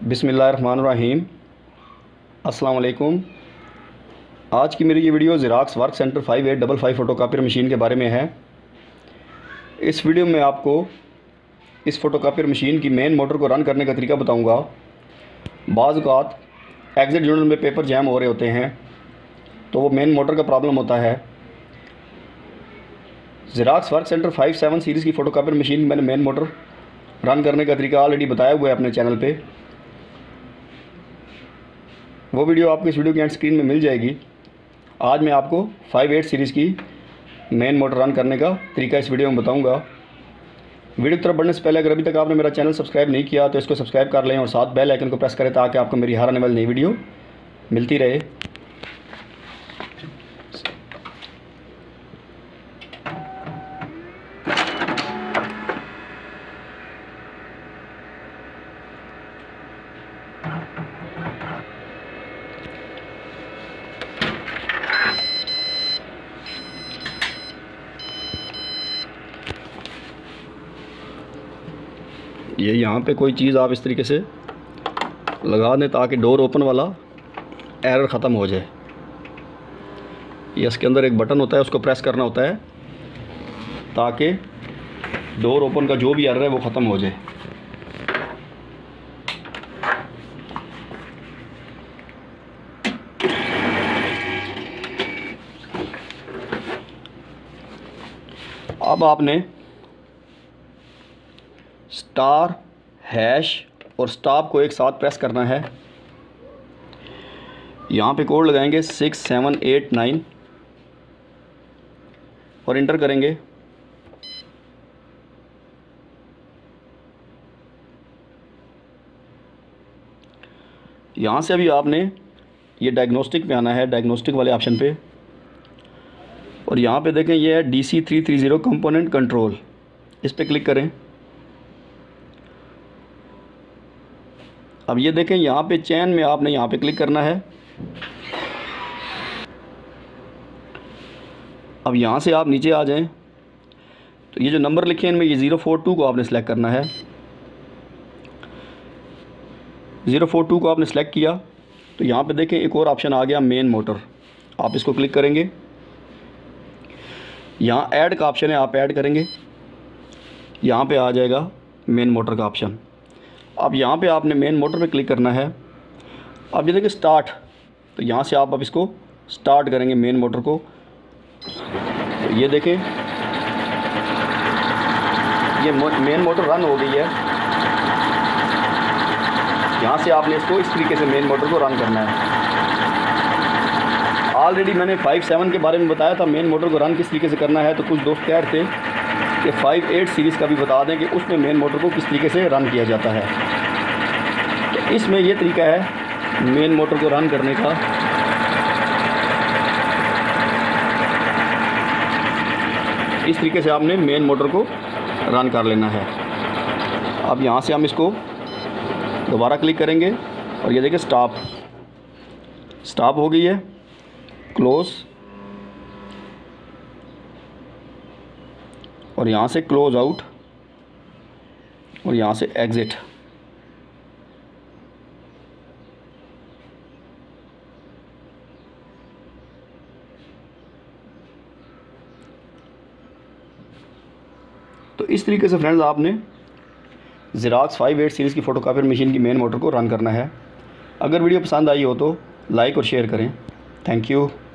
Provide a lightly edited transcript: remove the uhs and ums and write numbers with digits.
बिस्मिल्लाहिर्रहमानिर्रहीम। अस्सलाम वालेकुम। आज की मेरी ये video Xerox work centre 5855 photocopier machine के बारे में है। इस वीडियो में आपको इस फ़ोटोकॉपियर मशीन की मेन मोटर को रन करने का तरीका बताऊंगा। बाज़ औक़ात एग्ज़िट जर्नल में पेपर जैम हो रहे होते हैं तो वो मेन मोटर का प्रॉब्लम होता है। ज़ेरॉक्स वर्क सेंटर 57 सीरीज़ की फ़ोटोकॉपियर मशीन में मैंने मेन मोटर रन करने का तरीका ऑलरेडी बताया हुआ है अपने चैनल पे। वो वीडियो आपको इस वीडियो की एंड स्क्रीन में मिल जाएगी। आज मैं आपको 58 सीरीज़ की मेन मोटर रन करने का तरीका इस वीडियो में बताऊंगा। वीडियो की तरफ बढ़ने से पहले अगर अभी तक आपने मेरा चैनल सब्सक्राइब नहीं किया तो इसको सब्सक्राइब कर लें और साथ बेल आइकन को प्रेस करें ताकि आपको मेरी हर आने वाली नई वीडियो मिलती रहे। ये यहाँ पे कोई चीज़ आप इस तरीके से लगा दें ताकि डोर ओपन वाला एरर ख़त्म हो जाए। ये इसके अंदर एक बटन होता है, उसको प्रेस करना होता है ताकि डोर ओपन का जो भी एरर है वो ख़त्म हो जाए। अब आपने स्टार, हैश और स्टॉप को एक साथ प्रेस करना है। यहाँ पे कोड लगाएंगे 6789 और इंटर करेंगे। यहाँ से अभी आपने ये डायग्नोस्टिक पे आना है, डायग्नोस्टिक वाले ऑप्शन पे, और यहाँ पे देखें ये है DC330 कंपोनेंट कंट्रोल, इस पे क्लिक करें। अब ये देखें यहाँ पे चैन में आपने यहाँ पे क्लिक करना है। अब यहाँ से आप नीचे आ जाएं तो ये जो नंबर लिखे हैं इनमें ये 042 को आपने सेलेक्ट करना है। 042 को आपने सेलेक्ट किया तो यहाँ पे देखें एक और ऑप्शन आ गया मेन मोटर, आप इसको क्लिक करेंगे। यहाँ ऐड का ऑप्शन है, आप ऐड करेंगे, यहाँ पे आ जाएगा मेन मोटर का ऑप्शन। अब यहाँ पे आपने मेन मोटर पे क्लिक करना है। अब ये देखिए स्टार्ट, तो यहाँ से आप अब इसको स्टार्ट करेंगे मेन मोटर को। तो ये देखें ये मेन मोटर रन हो गई है। यहाँ से आपने इसको इस तरीके से मेन मोटर को रन करना है। ऑलरेडी मैंने 57 के बारे में बताया था मेन मोटर को रन किस तरीके से करना है, तो कुछ दोस्त कह रहे थे कि 58 सीरीज़ का भी बता दें कि उसमें मेन मोटर को किस तरीके से रन किया जाता है। तो इसमें यह तरीका है मेन मोटर को रन करने का। इस तरीके से आपने मेन मोटर को रन कर लेना है। अब यहाँ से हम इसको दोबारा क्लिक करेंगे और ये देखिए स्टॉप, स्टॉप हो गई है। क्लोज़ और यहाँ से क्लोज आउट और यहाँ से एग्ज़िट। तो इस तरीके से फ्रेंड्स आपने ज़ेरॉक्स 58 सीरीज़ की फ़ोटोकॉपियर मशीन की मेन मोटर को रन करना है। अगर वीडियो पसंद आई हो तो लाइक और शेयर करें। Thank you.